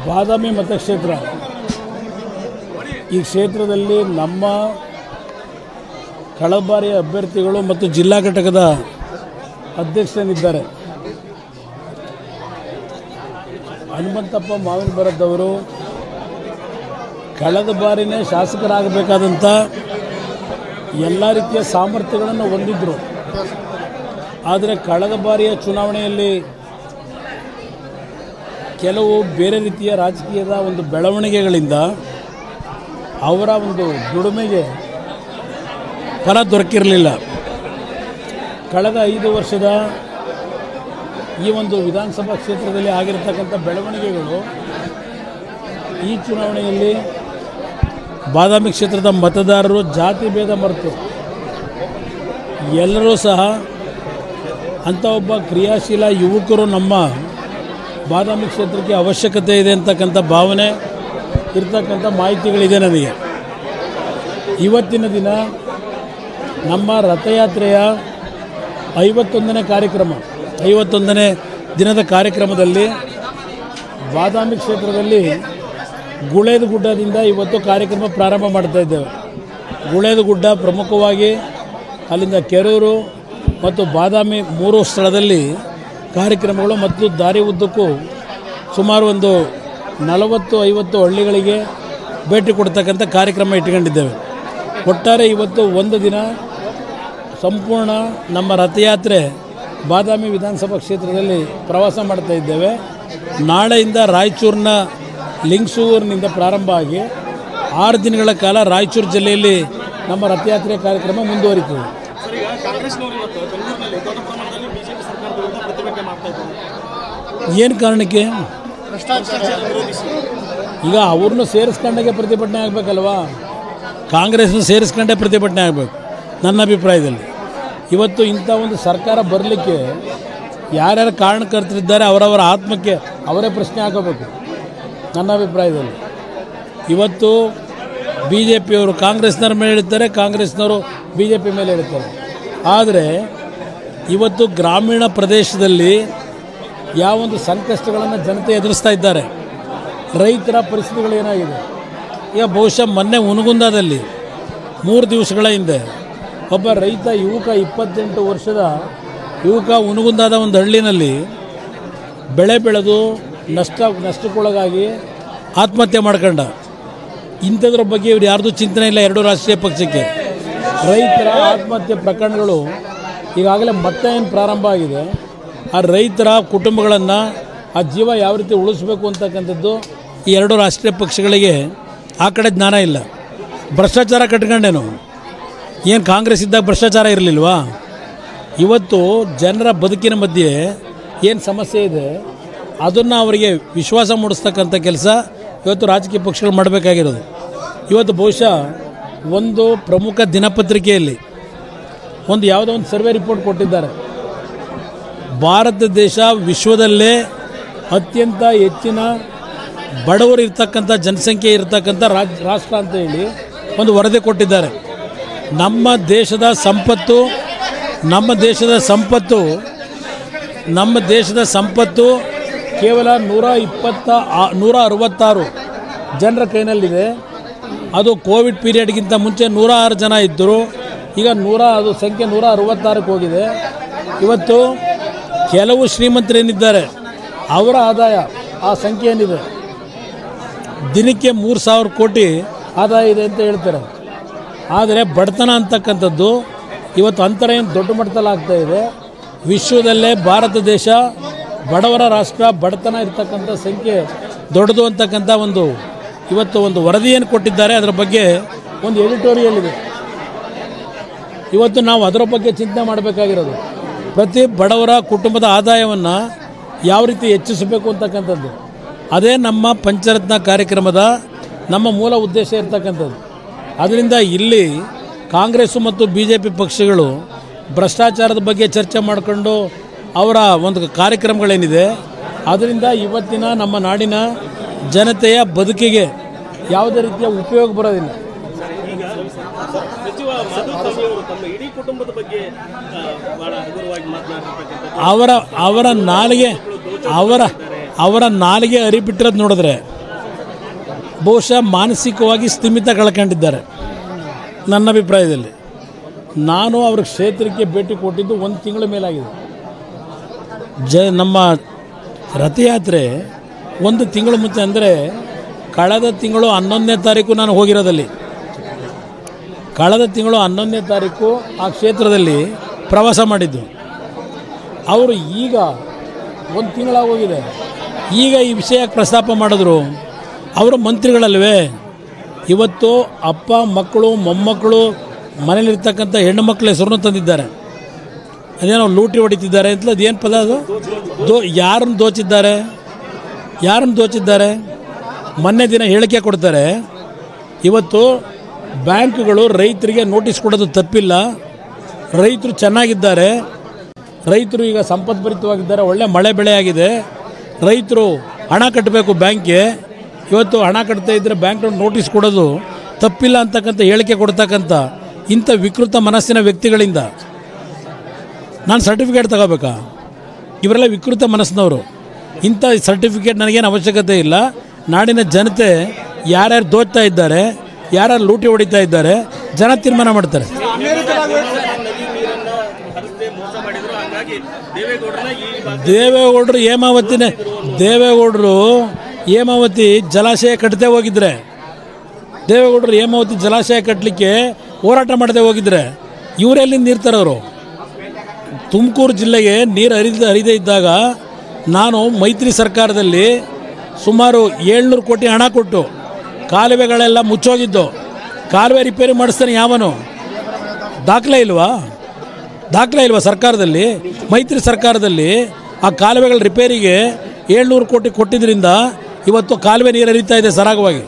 ಬಾದಾಮಿ ಮತಕ್ಷೇತ್ರ ಈ ಕ್ಷೇತ್ರದಲ್ಲಿ ನಮ್ಮ ಕಳೆದ ಬಾರಿಯ ಅಭ್ಯರ್ಥಿಗಳು ಮತ್ತು ಜಿಲ್ಲಾ ಘಟಕದ ಅಧ್ಯಕ್ಷರಿದ್ದಾರೆ ಹನುಮಂತಪ್ಪ ಮಾವಿನ ಮರದವರು ಕಳೆದ ಬಾರಿನೇ ಶಾಸಕರಾಗಬೇಕಾದಂಥ ಎಲ್ಲ ರೀತಿಯ ಸಾಮರ್ಥ್ಯಗಳನ್ನು ಹೊಂದಿದ್ದರು. ಆದರೆ ಕಳೆದ ಬಾರಿಯ ಚುನಾವಣೆಯಲ್ಲಿ ಕೆಲವು ಬೇರೆ ರೀತಿಯ ರಾಜಕೀಯದ ಒಂದು ಬೆಳವಣಿಗೆಗಳಿಂದ ಅವರ ಒಂದು ದುಡಿಮೆಗೆ ಫಲ ದೊರಕಿರಲಿಲ್ಲ. ಕಳೆದ 5 ವರ್ಷದ ಈ ಒಂದು ವಿಧಾನಸಭಾ ಕ್ಷೇತ್ರದಲ್ಲಿ ಆಗಿರತಕ್ಕಂಥ ಬೆಳವಣಿಗೆಗಳು ಈ ಚುನಾವಣೆಯಲ್ಲಿ ಬಾದಾಮಿ ಕ್ಷೇತ್ರದ ಮತದಾರರು ಜಾತಿ ಭೇದ ಮರೆತು ಎಲ್ಲರೂ ಸಹ ಅಂಥ ಒಬ್ಬ ಕ್ರಿಯಾಶೀಲ ಯುವಕರು ನಮ್ಮ ಬಾದಾಮಿ ಕ್ಷೇತ್ರಕ್ಕೆ ಅವಶ್ಯಕತೆ ಇದೆ ಅಂತಕ್ಕಂಥ ಭಾವನೆ ಇರ್ತಕ್ಕಂಥ ಮಾಹಿತಿಗಳಿದೆ ನನಗೆ. ಇವತ್ತಿನ ದಿನ ನಮ್ಮ ರಥಯಾತ್ರೆಯ 51ನೇ ಕಾರ್ಯಕ್ರಮ 51ನೇ ದಿನದ ಕಾರ್ಯಕ್ರಮದಲ್ಲಿ ಬಾದಾಮಿ ಕ್ಷೇತ್ರದಲ್ಲಿ ಗುಳೇದ ಗುಡ್ಡದಿಂದ ಇವತ್ತು ಕಾರ್ಯಕ್ರಮ ಪ್ರಾರಂಭ ಮಾಡ್ತಾ ಇದ್ದೇವೆ. ಗುಳೇದ ಗುಡ್ಡ ಪ್ರಮುಖವಾಗಿ ಅಲ್ಲಿಂದ ಕೆರೂರು ಮತ್ತು ಬಾದಾಮಿ 3 ಸ್ಥಳದಲ್ಲಿ ಕಾರ್ಯಕ್ರಮಗಳು ಮತ್ತು ದಾರಿ ಉದ್ದಕ್ಕೂ ಸುಮಾರು ಒಂದು 40-50 ಹಳ್ಳಿಗಳಿಗೆ ಭೇಟಿ ಕೊಡ್ತಕ್ಕಂಥ ಕಾರ್ಯಕ್ರಮ ಇಟ್ಕೊಂಡಿದ್ದೇವೆ. ಒಟ್ಟಾರೆ ಇವತ್ತು ಒಂದು ದಿನ ಸಂಪೂರ್ಣ ನಮ್ಮ ರಥಯಾತ್ರೆ ಬಾದಾಮಿ ವಿಧಾನಸಭಾ ಕ್ಷೇತ್ರದಲ್ಲಿ ಪ್ರವಾಸ ಮಾಡ್ತಾ ಇದ್ದೇವೆ. ನಾಳೆಯಿಂದ ರಾಯಚೂರಿನ ಲಿಂಗಸೂರಿನಿಂದ ಪ್ರಾರಂಭ ಆಗಿ 6 ದಿನಗಳ ಕಾಲ ರಾಯಚೂರು ಜಿಲ್ಲೆಯಲ್ಲಿ ನಮ್ಮ ರಥಯಾತ್ರೆ ಕಾರ್ಯಕ್ರಮ ಮುಂದುವರಿತದೆ. ಏನು ಕಾರಣಕ್ಕೆ? ಈಗ ಅವ್ರನ್ನೂ ಸೇರಿಸ್ಕೊಂಡಾಗೆ ಪ್ರತಿಭಟನೆ ಆಗಬೇಕಲ್ವಾ? ಕಾಂಗ್ರೆಸ್ನ ಸೇರಿಸ್ಕೊಂಡೇ ಪ್ರತಿಭಟನೆ ಆಗಬೇಕು ನನ್ನ ಅಭಿಪ್ರಾಯದಲ್ಲಿ. ಇವತ್ತು ಇಂಥ ಒಂದು ಸರ್ಕಾರ ಬರಲಿಕ್ಕೆ ಯಾರ್ಯಾರು ಕಾರಣಕರ್ತರಿದ್ದಾರೆ ಅವರವರ ಆತ್ಮಕ್ಕೆ ಅವರೇ ಪ್ರಶ್ನೆ ಹಾಕೋಬೇಕು ನನ್ನ ಅಭಿಪ್ರಾಯದಲ್ಲಿ. ಇವತ್ತು ಬಿ ಜೆ ಪಿಯವರು ಕಾಂಗ್ರೆಸ್ನವ್ರ ಮೇಲೆ ಹೇಳ್ತಾರೆ, ಕಾಂಗ್ರೆಸ್ನವರು ಬಿ ಜೆ ಪಿ ಮೇಲೆ ಹೇಳ್ತಾರೆ. ಆದರೆ ಇವತ್ತು ಗ್ರಾಮೀಣ ಪ್ರದೇಶದಲ್ಲಿ ಯಾವೊಂದು ಸಂಕಷ್ಟಗಳನ್ನು ಜನತೆ ಎದುರಿಸ್ತಾ ಇದ್ದಾರೆ. ರೈತರ ಪರಿಸ್ಥಿತಿಗಳು ಏನಾಗಿದೆ ಈಗ ಬಹುಶಃ ಮೊನ್ನೆ ಹುನಗುಂದದಲ್ಲಿ 3 ದಿವಸಗಳ ಹಿಂದೆ ಒಬ್ಬ ರೈತ ಯುವಕ 28 ವರ್ಷದ ಯುವಕ ಹುನಗುಂದದ ಒಂದು ಹಳ್ಳಿನಲ್ಲಿ ಬೆಳೆ ಬೆಳೆದು ನಷ್ಟಕ್ಕೊಳಗಾಗಿ ಆತ್ಮಹತ್ಯೆ ಮಾಡ್ಕೊಂಡ. ಇಂಥದ್ರ ಬಗ್ಗೆ ಇವ್ರು ಯಾರ್ದು ಚಿಂತನೆ ಇಲ್ಲ 2 ರಾಷ್ಟ್ರೀಯ ಪಕ್ಷಕ್ಕೆ. ರೈತರ ಆತ್ಮಹತ್ಯೆ ಪ್ರಕರಣಗಳು ಈಗಾಗಲೇ ಮತ್ತೆ ಏನು ಪ್ರಾರಂಭ ಆಗಿದೆ. ಆ ರೈತರ ಕುಟುಂಬಗಳನ್ನು ಆ ಜೀವ ಯಾವ ರೀತಿ ಉಳಿಸ್ಬೇಕು ಅಂತಕ್ಕಂಥದ್ದು ಈ 2 ರಾಷ್ಟ್ರೀಯ ಪಕ್ಷಗಳಿಗೆ ಆ ಕಡೆ ಜ್ಞಾನ ಇಲ್ಲ. ಭ್ರಷ್ಟಾಚಾರ ಕಟ್ಕೊಂಡೇನು? ಏನು ಕಾಂಗ್ರೆಸ್ ಇದ್ದಾಗ ಭ್ರಷ್ಟಾಚಾರ ಇರಲಿಲ್ವಾ? ಇವತ್ತು ಜನರ ಬದುಕಿನ ಮಧ್ಯೆ ಏನು ಸಮಸ್ಯೆ ಇದೆ ಅದನ್ನು ಅವರಿಗೆ ವಿಶ್ವಾಸ ಮೂಡಿಸ್ತಕ್ಕಂಥ ಕೆಲಸ ಇವತ್ತು ರಾಜಕೀಯ ಪಕ್ಷಗಳು ಮಾಡಬೇಕಾಗಿರೋದು. ಇವತ್ತು ಬಹುಶಃ ಒಂದು ಪ್ರಮುಖ ದಿನಪತ್ರಿಕೆಯಲ್ಲಿ ಯಾವುದೋ ಒಂದು ಸರ್ವೆ ರಿಪೋರ್ಟ್ ಕೊಟ್ಟಿದ್ದಾರೆ. ಭಾರತ ದೇಶ ವಿಶ್ವದಲ್ಲೇ ಅತ್ಯಂತ ಹೆಚ್ಚಿನ ಬಡವರು ಇರ್ತಕ್ಕಂಥ ಜನಸಂಖ್ಯೆ ಇರ್ತಕ್ಕಂಥ ರಾಷ್ಟ್ರ ಅಂತ ಹೇಳಿ ಒಂದು ವರದಿ ಕೊಟ್ಟಿದ್ದಾರೆ. ನಮ್ಮ ದೇಶದ ಸಂಪತ್ತು ಕೇವಲ 166 ಜನರ ಕೈನಲ್ಲಿದೆ. ಅದು ಕೋವಿಡ್ ಪೀರಿಯಡ್ಗಿಂತ ಮುಂಚೆ 106 ಜನ ಇದ್ದರು. ಈಗ ಅದು ಸಂಖ್ಯೆ 166ಕ್ಕೆ ಹೋಗಿದೆ. ಇವತ್ತು ಕೆಲವು ಶ್ರೀಮಂತರೇನಿದ್ದಾರೆ ಅವರ ಆದಾಯ ಆ ಸಂಖ್ಯೆ ಏನಿದೆ ದಿನಕ್ಕೆ 3,000 ಕೋಟಿ ಆದಾಯ ಇದೆ ಅಂತ ಹೇಳ್ತಾರೆ. ಆದರೆ ಬಡತನ ಅಂತಕ್ಕಂಥದ್ದು ಇವತ್ತು ಅಂತರ ಏನು ದೊಡ್ಡ ಮಟ್ಟದಲ್ಲಿ ಆಗ್ತಾ ಇದೆ. ವಿಶ್ವದಲ್ಲೇ ಭಾರತ ದೇಶ ಬಡವರ ರಾಷ್ಟ್ರ, ಬಡತನ ಇರ್ತಕ್ಕಂಥ ಸಂಖ್ಯೆ ದೊಡ್ಡದು ಅಂತಕ್ಕಂಥ ಇವತ್ತು ಒಂದು ವರದಿಯನ್ನು ಕೊಟ್ಟಿದ್ದಾರೆ. ಅದರ ಬಗ್ಗೆ ಒಂದು ಎಡಿಟೋರಿಯಲ್ ಇದೆ. ಇವತ್ತು ನಾವು ಅದರ ಬಗ್ಗೆ ಚಿಂತನೆ ಮಾಡಬೇಕಾಗಿರೋದು ಪ್ರತಿ ಬಡವರ ಕುಟುಂಬದ ಆದಾಯವನ್ನು ಯಾವ ರೀತಿ ಹೆಚ್ಚಿಸಬೇಕು ಅಂತಕ್ಕಂಥದ್ದು. ಅದೇ ನಮ್ಮ ಪಂಚರತ್ನ ಕಾರ್ಯಕ್ರಮದ ನಮ್ಮ ಮೂಲ ಉದ್ದೇಶ ಇರ್ತಕ್ಕಂಥದ್ದು. ಅದರಿಂದ ಇಲ್ಲಿ ಕಾಂಗ್ರೆಸ್ಸು ಮತ್ತು ಬಿ ಜೆ ಪಿ ಪಕ್ಷಗಳು ಭ್ರಷ್ಟಾಚಾರದ ಬಗ್ಗೆ ಚರ್ಚೆ ಮಾಡಿಕೊಂಡು ಅವರ ಒಂದು ಕಾರ್ಯಕ್ರಮಗಳೇನಿದೆ ಅದರಿಂದ ಇವತ್ತಿನ ನಮ್ಮ ನಾಡಿನ ಜನತೆಯ ಬದುಕಿಗೆ ಯಾವುದೇ ರೀತಿಯ ಉಪಯೋಗ ಬರೋದಿಲ್ಲ. ಅವರ ನಾಲಿಗೆ ಅರಿಬಿಟ್ಟಿರೋದು ನೋಡಿದ್ರೆ ಬಹುಶಃ ಮಾನಸಿಕವಾಗಿ ಸ್ಥಿಮಿತ ಕಳ್ಕೊಂಡಿದ್ದಾರೆ ನನ್ನ ಅಭಿಪ್ರಾಯದಲ್ಲಿ. ನಾನು ಅವ್ರ ಕ್ಷೇತ್ರಕ್ಕೆ ಭೇಟಿ ಕೊಟ್ಟಿದ್ದು 1 ತಿಂಗಳ ಮೇಲಾಗಿದೆ. ನಮ್ಮ ರಥಯಾತ್ರೆ 1 ತಿಂಗಳು ಮುಂಚೆ, ಅಂದರೆ ಕಳೆದ ತಿಂಗಳು 11ನೇ ತಾರೀಕು ನಾನು ಹೋಗಿರೋದಲ್ಲಿ. ಕಳೆದ ತಿಂಗಳು 11ನೇ ತಾರೀಕು ಆ ಕ್ಷೇತ್ರದಲ್ಲಿ ಪ್ರವಾಸ ಮಾಡಿದ್ದು. ಅವರು ಈಗ 1 ತಿಂಗಳಾಗೋಗಿದೆ. ಈಗ ಈ ವಿಷಯ ಪ್ರಸ್ತಾಪ ಮಾಡಿದ್ರು. ಅವರು ಮಂತ್ರಿಗಳಲ್ವೇ. ಇವತ್ತು ಅಪ್ಪ ಮಕ್ಕಳು ಮೊಮ್ಮಕ್ಕಳು ಮನೇಲಿರ್ತಕ್ಕಂಥ ಹೆಣ್ಣು ಮಕ್ಕಳ ಹೆಸರನ್ನು ತಂದಿದ್ದಾರೆ. ಅದೇನೋ ಲೂಟಿ ಹೊಡಿತಿದ್ದಾರೆ ಅಂತ. ಅದೇನು ಪದ ಅದು? ಯಾರನ್ನು ದೋಚಿದ್ದಾರೆ? ಮೊನ್ನೆ ದಿನ ಹೇಳಿಕೆ ಕೊಡ್ತಾರೆ. ಇವತ್ತು ಬ್ಯಾಂಕ್ಗಳು ರೈತರಿಗೆ ನೋಟಿಸ್ ಕೊಡೋದು ತಪ್ಪಿಲ್ಲ. ರೈತರು ಚೆನ್ನಾಗಿದ್ದಾರೆ, ರೈತರು ಈಗ ಸಂಪದ್ಭರಿತವಾಗಿದ್ದಾರೆ, ಒಳ್ಳೆ ಮಳೆ ಬೆಳೆ ಆಗಿದೆ, ರೈತರು ಹಣ ಕಟ್ಟಬೇಕು ಬ್ಯಾಂಕ್ಗೆ. ಇವತ್ತು ಹಣ ಕಟ್ತಾ ಇದ್ದರೆ ಬ್ಯಾಂಕ್ ನೋಟಿಸ್ ಕೊಡೋದು ತಪ್ಪಿಲ್ಲ ಅಂತಕ್ಕಂಥ ಹೇಳಿಕೆ ಕೊಡ್ತಕ್ಕಂಥ ಇಂಥ ವಿಕೃತ ಮನಸ್ಸಿನ ವ್ಯಕ್ತಿಗಳಿಂದ ನಾನು ಸರ್ಟಿಫಿಕೇಟ್ ತಗೋಬೇಕಾ? ಇವರೆಲ್ಲ ವಿಕೃತ ಮನಸ್ಸಿನವರು. ಇಂಥ ಸರ್ಟಿಫಿಕೇಟ್ ನನಗೇನು ಅವಶ್ಯಕತೆ ಇಲ್ಲ. ನಾಡಿನ ಜನತೆ ಯಾರ್ಯಾರು ದೋಚ್ತಾ ಇದ್ದಾರೆ, ಯಾರ್ಯಾರು ಲೂಟಿ ಹೊಡಿತಾ ಇದ್ದಾರೆ, ಜನ ತೀರ್ಮಾನ ಮಾಡ್ತಾರೆ. ದೇವೇಗೌಡರು ಹೇಮಾವತಿ ಜಲಾಶಯ ಕಟ್ಟದೆ ಹೋಗಿದ್ರೆ, ದೇವೇಗೌಡರು ಹೇಮಾವತಿ ಜಲಾಶಯ ಕಟ್ಟಲಿಕ್ಕೆ ಹೋರಾಟ ಮಾಡದೆ ಹೋಗಿದ್ರೆ ಇವರೆಲ್ಲಿಂದ ನೀರು ತರೋರು? ತುಮಕೂರು ಜಿಲ್ಲೆಗೆ ನೀರು ಹರಿದೇ ಇದ್ದಾಗ ನಾನು ಮೈತ್ರಿ ಸರ್ಕಾರದಲ್ಲಿ ಸುಮಾರು 700 ಕೋಟಿ ಹಣ ಕೊಟ್ಟು ಕಾಲುವೆಗಳೆಲ್ಲ ಮುಚ್ಚೋಗಿದ್ದು. ಕಾಲುವೆ ರಿಪೇರಿ ಮಾಡಿಸ್ತಾನೆ ಯಾವನು? ದಾಖಲೆ ಇಲ್ವಾ ಸರ್ಕಾರದಲ್ಲಿ? ಮೈತ್ರಿ ಸರ್ಕಾರದಲ್ಲಿ ಆ ಕಾಲುವೆಗಳ ರಿಪೇರಿಗೆ 700 ಕೋಟಿ ಕೊಟ್ಟಿದ್ದರಿಂದ ಇವತ್ತು ಕಾಲುವೆ ನೀರು ಹರಿತಾ ಇದೆ ಸರಾಗವಾಗಿ.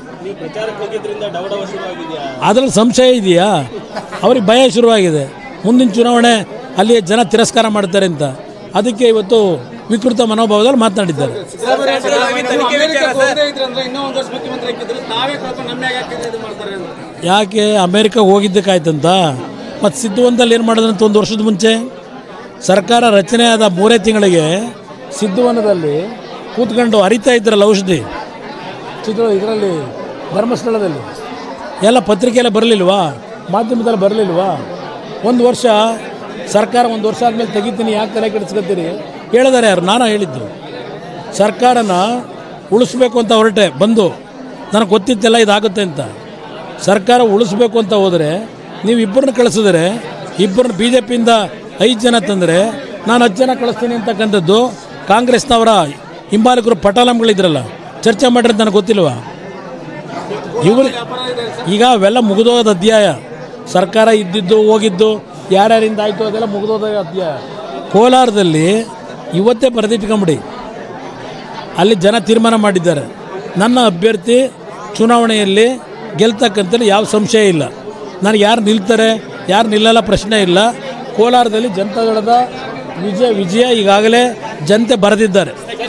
ಅದರಲ್ಲಿ ಸಂಶಯ ಇದೆಯಾ? ಅವ್ರಿಗೆ ಭಯ ಶುರುವಾಗಿದೆ. ಮುಂದಿನ ಚುನಾವಣೆ ಅಲ್ಲಿ ಜನ ತಿರಸ್ಕಾರ ಮಾಡ್ತಾರೆ ಅಂತ. ಅದಕ್ಕೆ ಇವತ್ತು ವಿಕೃತ ಮನೋಭಾವದಲ್ಲಿ ಮಾತನಾಡಿದ್ದಾರೆ. ಯಾಕೆ ಅಮೇರಿಕಾಗೆ ಹೋಗಿದ್ದಕ್ಕಾಯ್ತಂತ? ಮತ್ತು ಸಿದ್ಧವನದಲ್ಲಿ ಏನು ಮಾಡಿದ್ರಂತ 1 ವರ್ಷದ ಮುಂಚೆ ಸರ್ಕಾರ ರಚನೆ ಆದ 3 ತಿಂಗಳಿಗೆ ಸಿದ್ಧವನದಲ್ಲಿ ಕೂತ್ಕೊಂಡು ಹರಿತಾ ಇದ್ರಲ್ಲ ಔಷಧಿ ಇದರಲ್ಲಿ ಧರ್ಮಸ್ಥಳದಲ್ಲಿ ಎಲ್ಲ ಪತ್ರಿಕೆಯಲ್ಲ ಬರಲಿಲ್ವಾ? ಮಾಧ್ಯಮದಲ್ಲಿ ಬರಲಿಲ್ವಾ? 1 ವರ್ಷ ಸರ್ಕಾರ 1 ವರ್ಷ ಆದಮೇಲೆ ತೆಗಿತೀನಿ, ಯಾಕೆ ತಲೆ ಕೆಡಿಸ್ಕೊತೀರಿ ಹೇಳಿದ್ದಾರೆ. ಯಾರು? ನಾನು ಹೇಳಿದ್ದು. ಸರ್ಕಾರನ ಉಳಿಸ್ಬೇಕು ಅಂತ ಹೊರಟೆ ಬಂದು, ನನಗೆ ಗೊತ್ತಿತ್ತೆಲ್ಲ ಇದಾಗುತ್ತೆ ಅಂತ. ಸರ್ಕಾರ ಉಳಿಸ್ಬೇಕು ಅಂತ ಹೋದರೆ ನೀವು ಇಬ್ಬರನ್ನ ಕಳಿಸಿದ್ರೆ, ಇಬ್ಬರನ್ನ BJPಯಿಂದ 5 ಜನ ತಂದರೆ ನಾನು 10 ಜನ ಕಳಿಸ್ತೀನಿ ಅಂತಕ್ಕಂಥದ್ದು ಕಾಂಗ್ರೆಸ್ನವರ ಹಿಂಬಾಲಕರು ಪಟಾಲಂಗಳಿದ್ರಲ್ಲ, ಚರ್ಚೆ ಮಾಡಿರೋದು ನನಗೆ ಗೊತ್ತಿಲ್ವಾ? ಇವರು ಈಗ ಅವೆಲ್ಲ ಮುಗಿದೋದ ಅಧ್ಯಾಯ. ಸರ್ಕಾರ ಇದ್ದಿದ್ದು ಹೋಗಿದ್ದು ಯಾರ್ಯಾರಿಂದ ಆಯಿತು ಅದೆಲ್ಲ ಮುಗಿದೋದ ಅಧ್ಯಾಯ. ಕೋಲಾರದಲ್ಲಿ ಇವತ್ತೇ ಬರೆದಿಟ್ಕೊಂಬಿಡಿ, ಅಲ್ಲಿ ಜನ ತೀರ್ಮಾನ ಮಾಡಿದ್ದಾರೆ. ನನ್ನ ಅಭ್ಯರ್ಥಿ ಚುನಾವಣೆಯಲ್ಲಿ ಗೆಲ್ತಕ್ಕಂಥದ್ದು ಯಾವ ಸಂಶಯ ಇಲ್ಲ. ನನಗೆ ಯಾರು ನಿಲ್ತಾರೆ ಯಾರು ನಿಲ್ಲಲ್ಲ ಪ್ರಶ್ನೆ ಇಲ್ಲ. ಕೋಲಾರದಲ್ಲಿ ಜನತಾದಳದ ವಿಜಯ ಈಗಾಗಲೇ ಜನತೆ ಬರೆದಿದ್ದಾರೆ.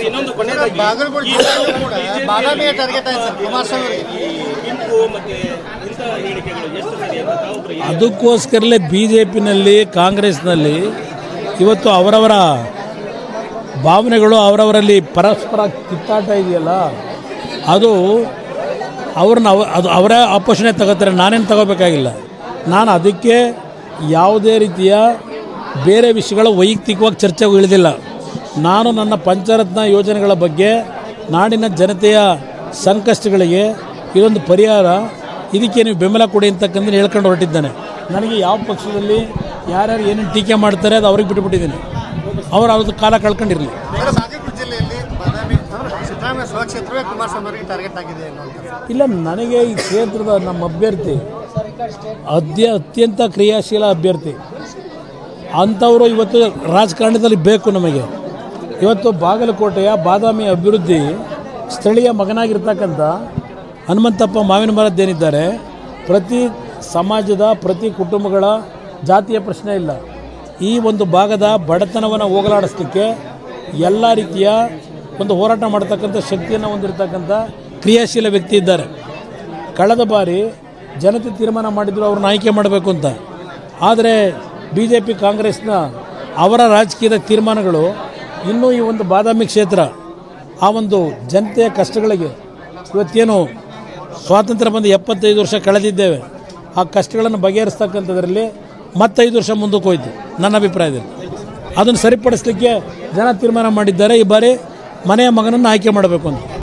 ಅದಕ್ಕೋಸ್ಕರಲೇ BJPನಲ್ಲಿ ಕಾಂಗ್ರೆಸ್ನಲ್ಲಿ ಇವತ್ತು ಅವರವರ ಭಾವನೆಗಳು ಅವರವರಲ್ಲಿ ಪರಸ್ಪರ ಕಿತ್ತಾಟ ಇದೆಯಲ್ಲ, ಅದು ಅವ್ರನ್ನ ಅದು ಅವರೇ ಆಪೋಷಣೆ ತಗೋತಾರೆ. ನಾನೇನು ತಗೋಬೇಕಾಗಿಲ್ಲ. ನಾನು ಅದಕ್ಕೆ ಯಾವುದೇ ರೀತಿಯ ಬೇರೆ ವಿಷಯಗಳ ವೈಯಕ್ತಿಕವಾಗಿ ಚರ್ಚೆಗೂ ಇಳಿದಿಲ್ಲ. ನಾನು ನನ್ನ ಪಂಚರತ್ನ ಯೋಜನೆಗಳ ಬಗ್ಗೆ, ನಾಡಿನ ಜನತೆಯ ಸಂಕಷ್ಟಗಳಿಗೆ ಇದೊಂದು ಪರಿಹಾರ, ಇದಕ್ಕೆ ನೀವು ಬೆಂಬಲ ಕೊಡಿ ಅಂತಕ್ಕಂಥ ಹೇಳ್ಕೊಂಡು ಹೊರಟಿದ್ದಾನೆ. ನನಗೆ ಯಾವ ಪಕ್ಷದಲ್ಲಿ ಯಾರ್ಯಾರು ಏನೇನು ಟೀಕೆ ಮಾಡ್ತಾರೆ ಅದು ಅವ್ರಿಗೆ ಬಿಟ್ಟುಬಿಟ್ಟಿದ್ದೀನಿ. ಅವರು ಅವ್ರದ್ದು ಕಾಲ ಕಳ್ಕೊಂಡಿರಲಿ. ಇಲ್ಲ, ನನಗೆ ಈ ಕ್ಷೇತ್ರದ ನಮ್ಮ ಅಭ್ಯರ್ಥಿ ಅತ್ಯಂತ ಕ್ರಿಯಾಶೀಲ ಅಭ್ಯರ್ಥಿ. ಅಂಥವರು ಇವತ್ತು ರಾಜಕಾರಣದಲ್ಲಿ ಬೇಕು ನಮಗೆ. ಇವತ್ತು ಬಾಗಲಕೋಟೆಯ ಬಾದಾಮಿ ಅಭಿವೃದ್ಧಿ ಸ್ಥಳೀಯ ಮಗನಾಗಿರ್ತಕ್ಕಂಥ ಹನುಮಂತಪ್ಪ ಮಾವಿನ ಮರದ್ದೇನಿದ್ದಾರೆ, ಪ್ರತಿ ಸಮಾಜದ ಪ್ರತಿ ಕುಟುಂಬಗಳ ಜಾತಿಯ ಪ್ರಶ್ನೆ ಇಲ್ಲ. ಈ ಒಂದು ಭಾಗದ ಬಡತನವನ್ನು ಹೋಗಲಾಡಿಸಲಿಕ್ಕೆ ಎಲ್ಲ ರೀತಿಯ ಒಂದು ಹೋರಾಟ ಮಾಡ್ತಕ್ಕಂಥ ಶಕ್ತಿಯನ್ನು ಹೊಂದಿರತಕ್ಕಂಥ ಕ್ರಿಯಾಶೀಲ ವ್ಯಕ್ತಿ ಇದ್ದಾರೆ. ಕಳೆದ ಬಾರಿ ಜನತೆ ತೀರ್ಮಾನ ಮಾಡಿದ್ರು ಅವ್ರನ್ನ ಆಯ್ಕೆ ಮಾಡಬೇಕು ಅಂತ. ಆದರೆ BJP ಕಾಂಗ್ರೆಸ್ನ ಅವರ ರಾಜಕೀಯದ ತೀರ್ಮಾನಗಳು ಇನ್ನೂ ಈ ಒಂದು ಬಾದಾಮಿ ಕ್ಷೇತ್ರ ಆ ಒಂದು ಜನತೆಯ ಕಷ್ಟಗಳಿಗೆ ಇವತ್ತೇನು ಸ್ವಾತಂತ್ರ್ಯ ಬಂದು 75 ವರ್ಷ ಕಳೆದಿದ್ದೇವೆ. ಆ ಕಷ್ಟಗಳನ್ನು ಬಗೆಹರಿಸ್ತಕ್ಕಂಥದ್ರಲ್ಲಿ ಮತ್ತೆ 5 ವರ್ಷ ಮುಂದಕ್ಕೆ ಹೋಯ್ತು ನನ್ನ ಅಭಿಪ್ರಾಯದಲ್ಲಿ. ಅದನ್ನು ಸರಿಪಡಿಸಲಿಕ್ಕೆ ಜನ ತೀರ್ಮಾನ ಮಾಡಿದ್ದಾರೆ. ಈ ಬಾರಿ ಮನೆಯ ಮಗನನ್ನು ಆಯ್ಕೆ ಮಾಡಬೇಕು ಅಂತ.